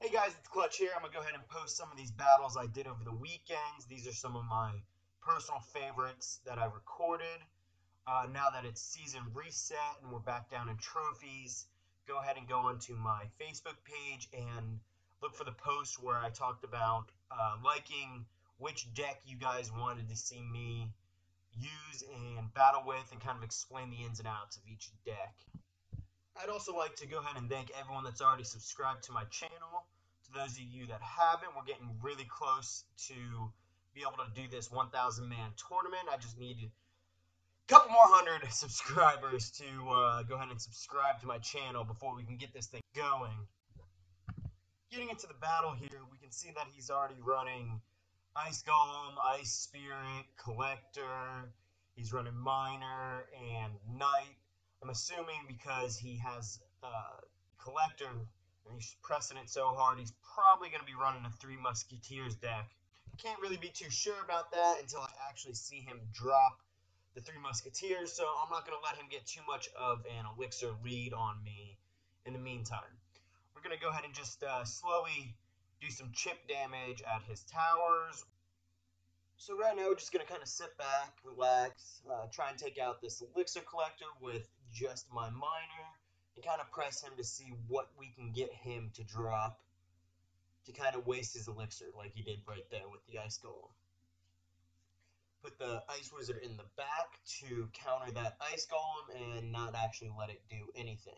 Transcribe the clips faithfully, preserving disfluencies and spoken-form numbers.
Hey guys, it's Clutch here. I'm going to go ahead and post some of these battles I did over the weekends. These are some of my personal favorites that I recorded. Uh, now that it's season reset and we're back down in trophies, go ahead and go onto my Facebook page and look for the post where I talked about uh, liking which deck you guys wanted to see me use and battle with and kind of explain the ins and outs of each deck. I'd also like to go ahead and thank everyone that's already subscribed to my channel. To those of you that haven't, we're getting really close to be able to do this one thousand man tournament. I just need a couple more hundred subscribers to uh, go ahead and subscribe to my channel before we can get this thing going. Getting into the battle here, we can see that he's already running Ice Golem, Ice Spirit, Collector. He's running Miner and Knight. I'm assuming because he has uh, Collector and he's pressing it so hard, he's probably going to be running a Three Musketeers deck. Can't really be too sure about that until I actually see him drop the Three Musketeers, so I'm not going to let him get too much of an elixir lead on me in the meantime. We're going to go ahead and just uh, slowly do some chip damage at his towers. So right now we're just going to kind of sit back, relax, uh, try and take out this elixir collector with just my miner, and kind of press him to see what we can get him to drop to kind of waste his elixir like he did right there with the Ice Golem. Put the Ice Wizard in the back to counter that Ice Golem and not actually let it do anything.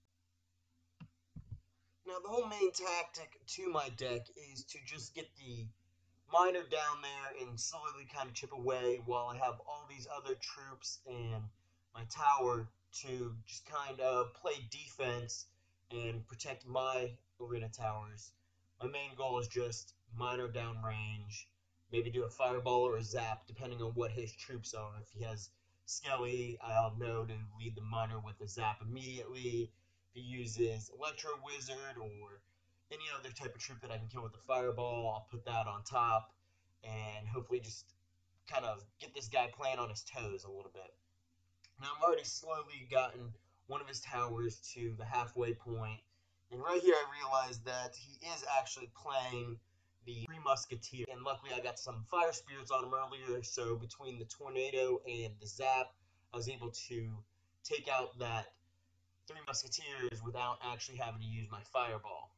Now the whole main tactic to my deck is to just get the miner down there and slowly kind of chip away while I have all these other troops and my tower to just kind of play defense and protect my arena towers. My main goal is just miner down range, maybe do a fireball or a zap depending on what his troops are. If he has Skelly, I'll know to lead the miner with a zap immediately. If he uses Electro Wizard or any other type of troop that I can kill with a fireball, I'll put that on top and hopefully just kind of get this guy playing on his toes a little bit. Now I've already slowly gotten one of his towers to the halfway point, and right here I realized that he is actually playing the Three Musketeers, and luckily I got some Fire Spirits on him earlier, so between the Tornado and the Zap, I was able to take out that Three Musketeers without actually having to use my Fireball.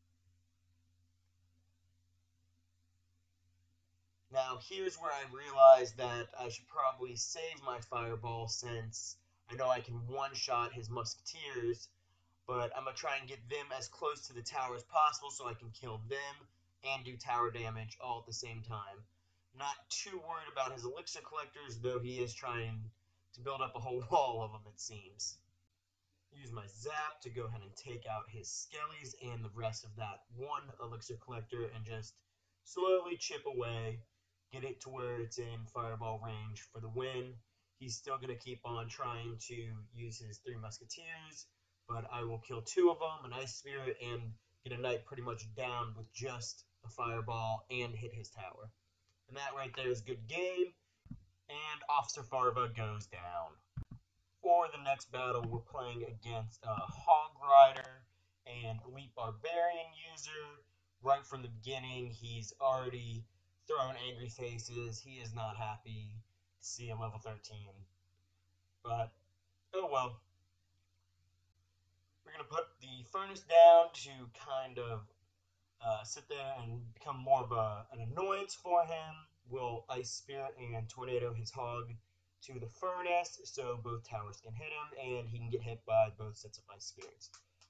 Now, here's where I realized that I should probably save my Fireball since I know I can one-shot his Musketeers, but I'm going to try and get them as close to the tower as possible so I can kill them and do tower damage all at the same time. Not too worried about his Elixir Collectors, though he is trying to build up a whole wall of them, it seems. Use my Zap to go ahead and take out his Skellies and the rest of that one Elixir Collector and just slowly chip away. Get it to where it's in fireball range for the win. He's still going to keep on trying to use his Three Musketeers, but I will kill two of them, an Ice Spirit, and get a Knight pretty much down with just a fireball and hit his tower. And that right there is good game, and Officer Farva goes down. For the next battle, we're playing against a Hog Rider and Elite Barbarian user. Right from the beginning, he's already throwing angry faces. He is not happy to see a level thirteen. But, oh well. We're going to put the Furnace down to kind of uh, sit there and become more of a, an annoyance for him. We'll Ice Spirit and Tornado his Hog to the Furnace so both towers can hit him and he can get hit by both sets of Ice Spirits.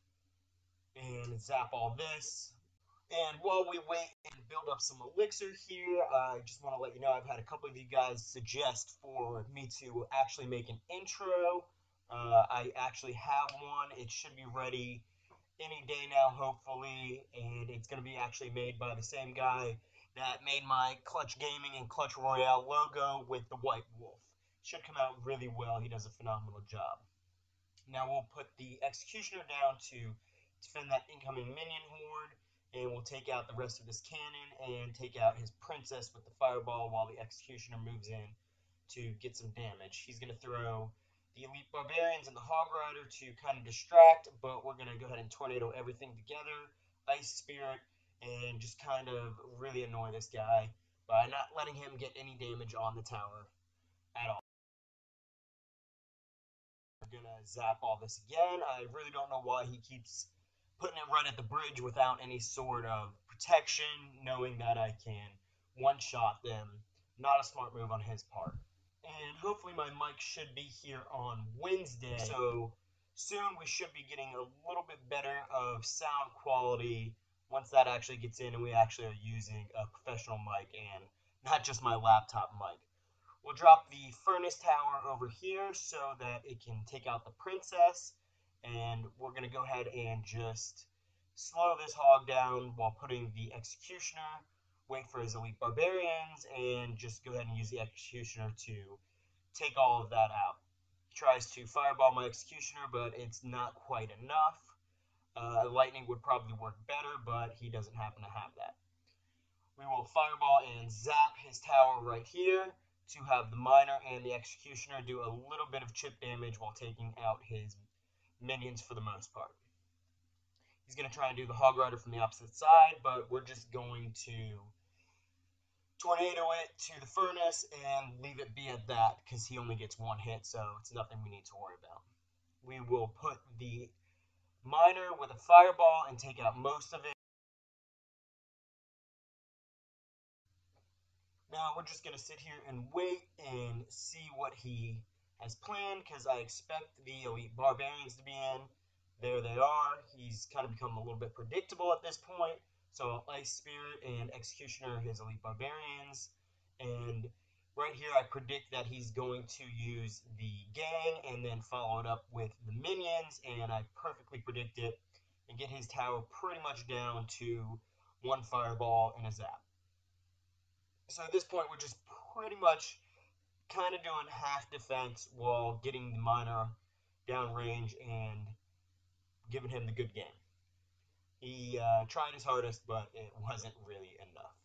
And zap all this. And while we wait and build up some elixir here, I just want to let you know I've had a couple of you guys suggest for me to actually make an intro. Uh, I actually have one. It should be ready any day now, hopefully, and it's going to be actually made by the same guy that made my Clutch Gaming and Clutch Royale logo with the White Wolf. Should come out really well. He does a phenomenal job. Now we'll put the Executioner down to defend that incoming minion horde, and we'll take out the rest of his cannon and take out his princess with the fireball while the Executioner moves in to get some damage. He's going to throw the Elite Barbarians and the Hog Rider to kind of distract, but we're going to go ahead and tornado everything together Ice Spirit and just kind of really annoy this guy by not letting him get any damage on the tower at all. We're gonna zap all this again. I really don't know why he keeps putting it right at the bridge without any sort of protection, knowing that I can one-shot them. Not a smart move on his part. And hopefully my mic should be here on Wednesday, so soon we should be getting a little bit better of sound quality once that actually gets in and we actually are using a professional mic and not just my laptop mic. We'll drop the furnace tower over here so that it can take out the princess, and we're going to go ahead and just slow this hog down while putting the executioner, wait for his elite barbarians, and just go ahead and use the executioner to take all of that out. He tries to fireball my executioner, but it's not quite enough. Uh, lightning would probably work better, but he doesn't happen to have that. We will fireball and zap his tower right here to have the miner and the executioner do a little bit of chip damage while taking out his minions for the most part. He's going to try and do the hog rider from the opposite side, but we're just going to tornado it to the furnace and leave it be at that because he only gets one hit, so it's nothing we need to worry about. We will put the miner with a fireball and take out most of it. Now we're just going to sit here and wait and see what he has planned, because I expect the elite barbarians to be in. There they are. He's kind of become a little bit predictable at this point. So Ice Spirit and Executioner, his elite barbarians. And right here I predict that he's going to use the gang and then follow it up with the minions. And I perfectly predict it and get his tower pretty much down to one fireball and a zap. So at this point, we're just pretty much kind of doing half defense while getting the miner downrange and giving him the good game. He uh, tried his hardest, but it wasn't really enough.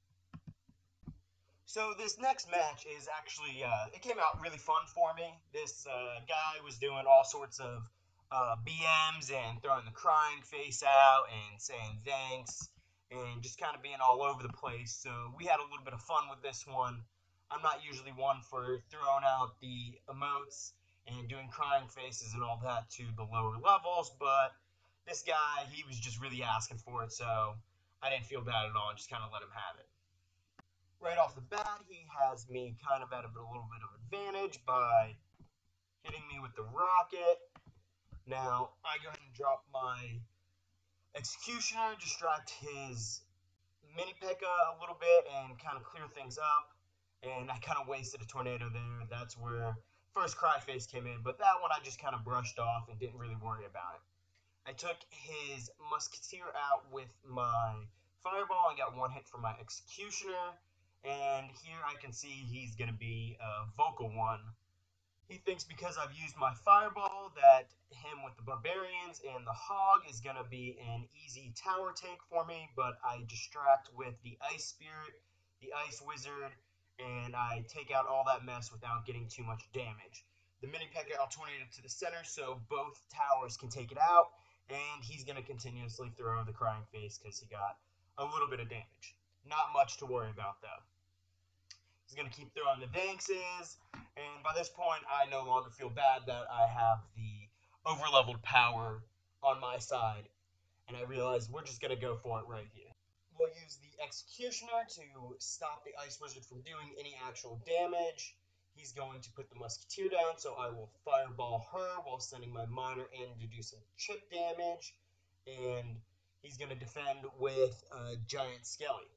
So this next match is actually, uh, it came out really fun for me. This uh, guy was doing all sorts of uh, B Ms and throwing the crying face out and saying thanks and just kind of being all over the place. So we had a little bit of fun with this one. I'm not usually one for throwing out the emotes and doing crying faces and all that to the lower levels, but this guy, he was just really asking for it, so I didn't feel bad at all and just kind of let him have it. Right off the bat, he has me kind of at a little bit of advantage by hitting me with the rocket. Now, I go ahead and drop my executioner, distract his mini P.E.K.K.A a little bit and kind of clear things up. And I kind of wasted a tornado there. That's where first cry face came in, but that one I just kind of brushed off and didn't really worry about it. I took his musketeer out with my fireball and got one hit from my executioner. And here I can see he's going to be a vocal one. He thinks because I've used my fireball that him with the barbarians and the hog is going to be an easy tower take for me, but I distract with the ice spirit, the ice wizard, and I take out all that mess without getting too much damage. The mini P.E.K.K.A I'll tornado to the center so both towers can take it out, and he's going to continuously throw the crying face because he got a little bit of damage. Not much to worry about though. He's going to keep throwing the Vanxes, and by this point, I no longer feel bad that I have the overleveled power on my side, and I realize we're just going to go for it right here. We'll use the Executioner to stop the Ice Wizard from doing any actual damage. He's going to put the Musketeer down, so I will fireball her while sending my Miner in to do some chip damage, and he's going to defend with a Giant Skelly.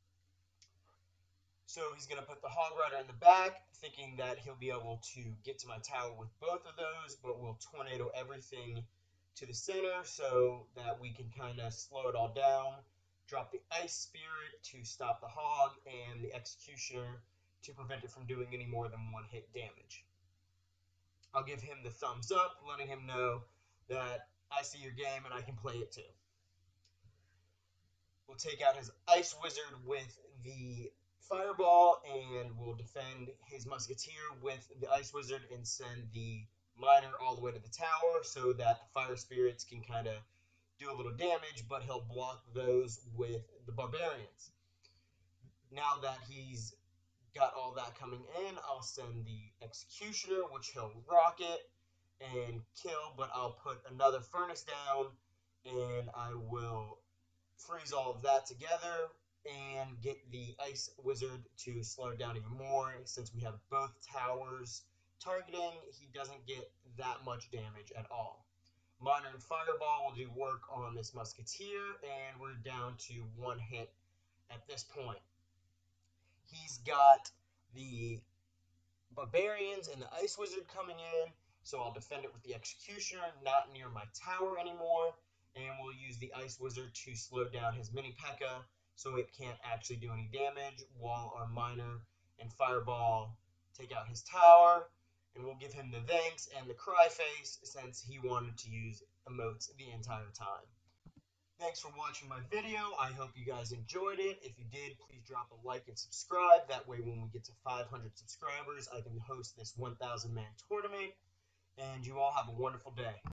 So he's going to put the Hog Rider in the back, thinking that he'll be able to get to my tower with both of those, but we'll tornado everything to the center so that we can kind of slow it all down. Drop the Ice Spirit to stop the Hog, and the Executioner to prevent it from doing any more than one hit damage. I'll give him the thumbs up, letting him know that I see your game and I can play it too. We'll take out his Ice Wizard with the Fireball, and we'll defend his Musketeer with the Ice Wizard and send the Miner all the way to the tower so that the Fire Spirits can kind of do a little damage, but he'll block those with the barbarians. Now that he's got all that coming in, I'll send the executioner, which he'll rocket and kill, but I'll put another furnace down, and I will freeze all of that together and get the ice wizard to slow it down even more. Since we have both towers targeting, he doesn't get that much damage at all. Miner and Fireball will do work on this musketeer, and we're down to one hit at this point. He's got the barbarians and the ice wizard coming in, so I'll defend it with the executioner, not near my tower anymore, and we'll use the ice wizard to slow down his mini P.E.K.K.A so it can't actually do any damage, while our miner and Fireball take out his tower, and we'll give him the thanks and the cry face since he wanted to use emotes the entire time. Thanks for watching my video. I hope you guys enjoyed it. If you did, please drop a like and subscribe. That way when we get to five hundred subscribers, I can host this one thousand man tournament. And you all have a wonderful day.